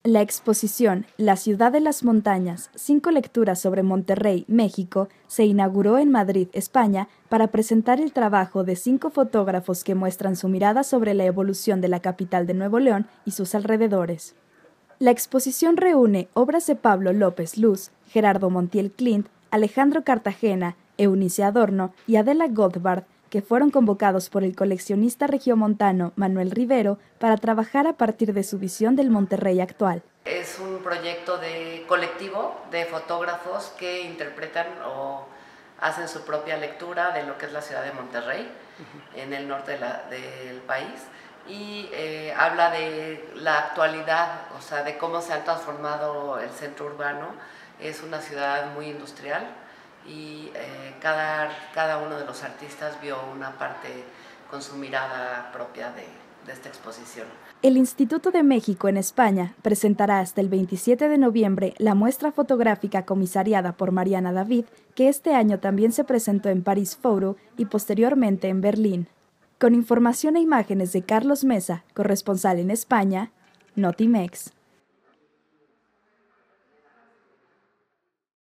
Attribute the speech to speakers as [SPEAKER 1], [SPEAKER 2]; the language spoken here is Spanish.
[SPEAKER 1] La exposición La ciudad de las montañas, 5 lecturas sobre Monterrey, México, se inauguró en Madrid, España, para presentar el trabajo de 5 fotógrafos que muestran su mirada sobre la evolución de la capital de Nuevo León y sus alrededores. La exposición reúne obras de Pablo López Luz, Gerardo Montiel Clint, Alejandro Cartagena, Eunice Adorno y Adela Goldbard, que fueron convocados por el coleccionista regiomontano Manuel Rivero para trabajar a partir de su visión del Monterrey actual.
[SPEAKER 2] Es un proyecto colectivo de fotógrafos que interpretan o hacen su propia lectura de lo que es la ciudad de Monterrey, en el norte del país, y habla de la actualidad, o sea, de cómo se ha transformado el centro urbano. Es una ciudad muy industrial y cada uno de los artistas vio una parte con su mirada propia de esta exposición.
[SPEAKER 1] El Instituto de México en España presentará hasta el 27 de noviembre la muestra fotográfica comisariada por Mariana David, que este año también se presentó en París Photo y posteriormente en Berlín. Con información e imágenes de Carlos Mesa, corresponsal en España, Notimex.